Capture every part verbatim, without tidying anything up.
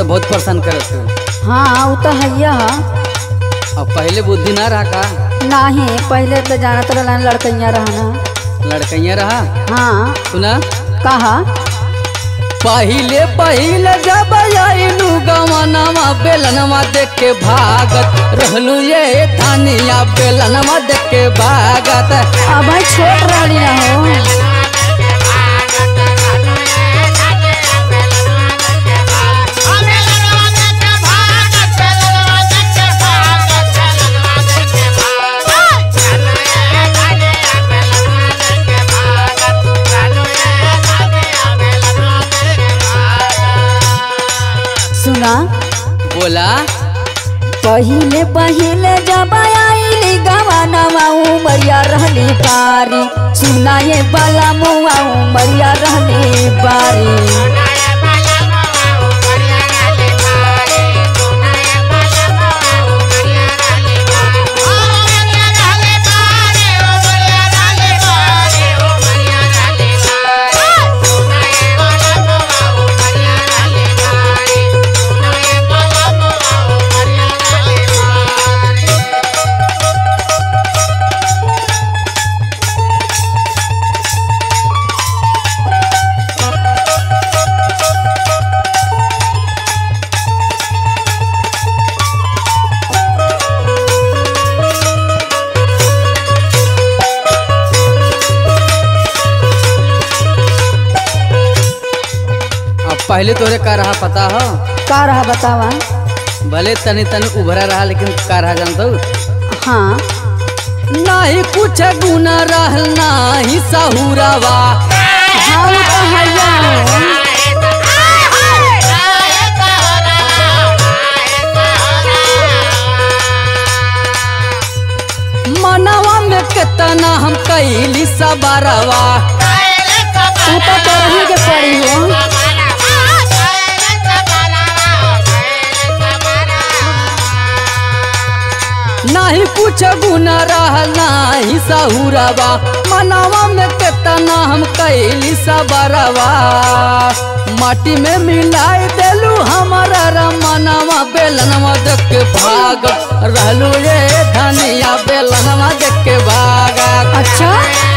तो बहुत परेशान करत हो। हाँ वो तो है। अब पहले बुद्धि ना रहा का? नहीं पहले तो जाना तो लड़कइया रहना। लड़कइया रहा? हाँ सुना कहा पहले पहले जब आइलू गवनवा बेलनवा देख के भागत रहलू ये थानिया बेलनवा देख के भागत। अब छोट रही ना हो। सुना बोला पहिले पहिले जब आइली गवनवा उमरिया रहली बारी। सुना ये बाला मुआ उमरिया रहली बारी। पहले तोरे का रहा पता हो? का रहा बतावा। भले तनी तनी उभरा रहा लेकिन का रहा जानता हूँ? हाँ नहीं कुछ गुना रहा नहीं सहुरावा। हाँ वो तो है। मनवा में कितना हम कैली सबरवा। तू तो करही के पड़ी हो। नहीं कुछ गुना रहा नहीं सहुरवा। मनवा में कितना हम कैली सबरवा। माटी में मिलाई देलू हमारा रमनवा बेलनवा देख के भाग रहलू ये धनिया बेलनवा देख के भाग। अच्छा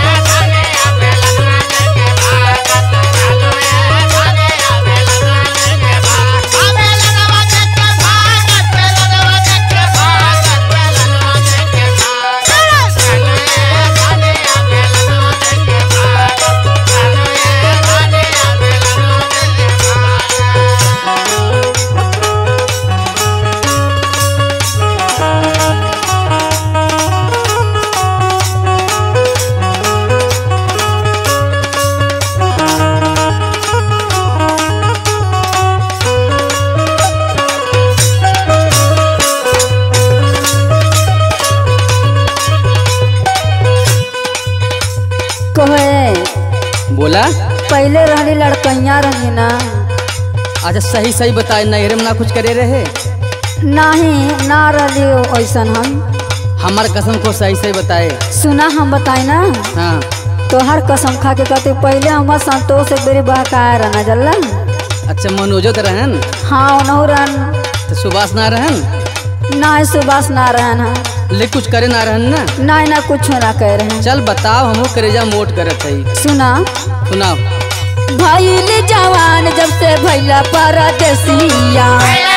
बोला पहले रहनी लड़कइया रही ना। अच्छा सही सही बताए नहरे में ना कुछ करे रहे? नहीं ना रही ऐसन। हम हमार कसम को सही सही बताए। सुना हम बताए ना। हाँ तो हर कसम खा के कहते पहले हम संतोष से बेरी बहकाया रहना जल्ला। अच्छा मनोजो तो रहन? हाँ उन्हों रहन। तो सुभाष ना रहन? ना सुभाष ना रहन है। ले कुछ करे ना रहन ना? नहीं ना कुछ ना कह रहे। चल बताओ हम करेजा मोट करत है। सुना सुनाओ भइल जवान जब से भैला परदेसिया।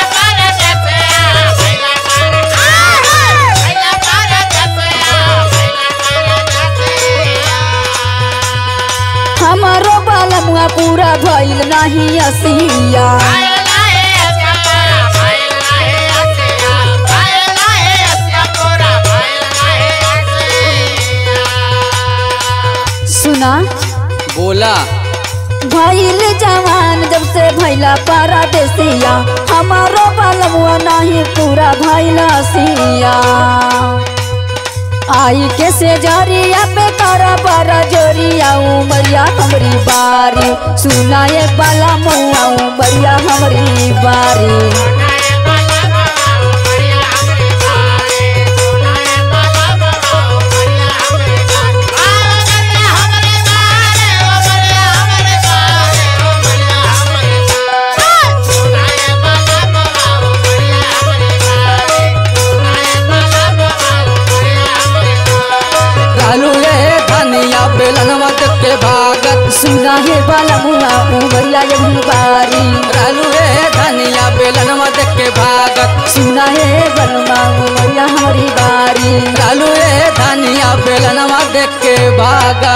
हमारो बालमुआ पूरा भइल नहीं असिया। सुना बोला भइल जवान जब से भैला परदेसिया। हमारो बालमुआ नहीं पूरा भइल असिया। आई के से जरिया पे करा बड़ा जोरिया उमरिया हमरी बारी। सुना ये बाला मुआ उमरिया हमरी बारी। बेलनवा देख के भागा।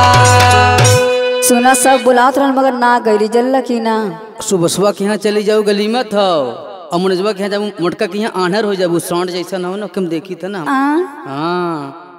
सुना सब बुलात रहन मगर ना गईली जल्ला की ना। सुबह सुबह के यहाँ चली जाओ गली में था और मुनजवा के यहाँ जब मोटका के यहाँ आनर हो जाबू सांड जैसा ना हो ना कम देखी था ना। आ? हाँ